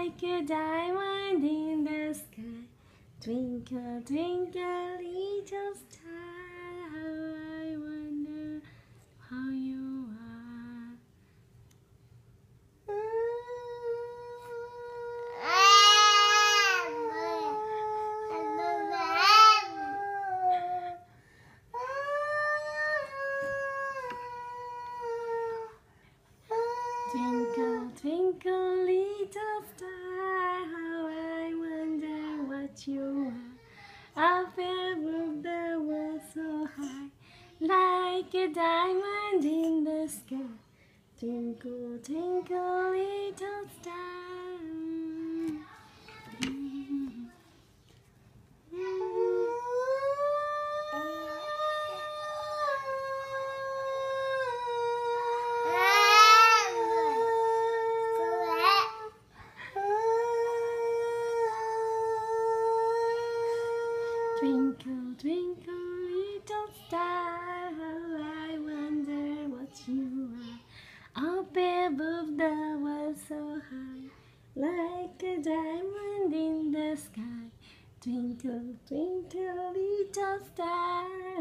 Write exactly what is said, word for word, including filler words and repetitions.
like a diamond in the sky. Twinkle, twinkle, little star, how I wonder how you are. Twinkle, twinkle, little star, how I wonder what you are. Up above the world so high, like a diamond in the sky. Twinkle, twinkle, little star. Mm. Twinkle, twinkle, little star, how I wonder what you are. Up above the world so high, like a diamond in the sky. Twinkle, twinkle, little star.